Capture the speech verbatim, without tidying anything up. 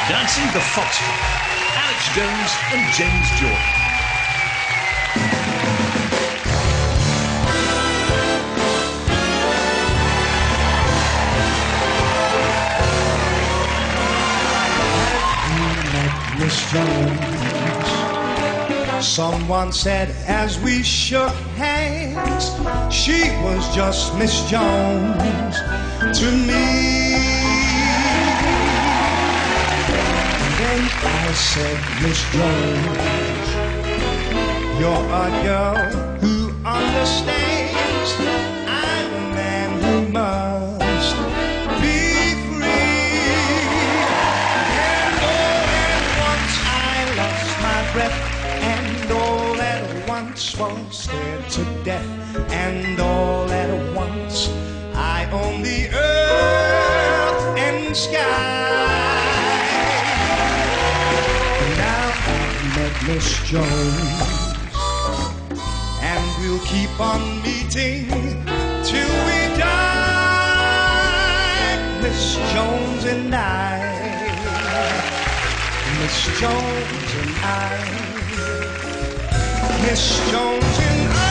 Dancing the Foxtrot, Alex Jones and James Jordan. Miss Jones, someone said as we shook hands, she was just Miss Jones to me. Then I said, Miss Jones, you're a girl who understands. I'm a man who must be free. And all at once I lost my breath, and all at once was scared to death, and all at once I own the earth and sky. Miss Jones, and we'll keep on meeting till we die. Miss Jones and I, Miss Jones and I, Miss Jones and I.